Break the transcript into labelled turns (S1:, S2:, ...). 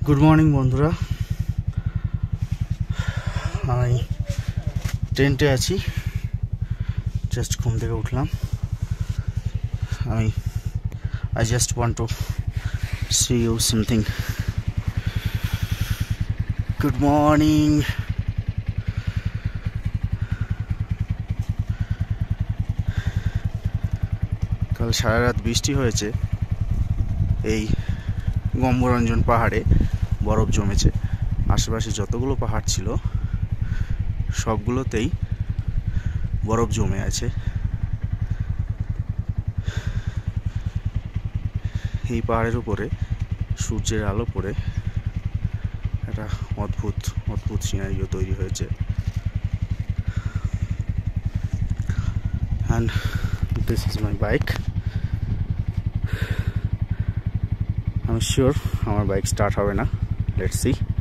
S1: Good morning বন্ধুরা, আমি টেন্টে আছি। জাস্ট ঘুম থেকে উঠলাম। I just want to see you something. Good morning. কাল সারা রাত বৃষ্টি হয়েছে। এই গম্বক রঞ্জন পাহাড়ে বরফ জমেছে। আশেপাশে যতগুলো পাহাড় ছিল সবগুলোতেই বরফ জমে আছে। এই পাহাড়ের উপরে সূর্যের আলো পড়ে একটা অদ্ভুত সিনারিও তৈরি হয়েছে। and this is my bike. I'm sure আমার বাইক স্টার্ট হবে না। Let's see.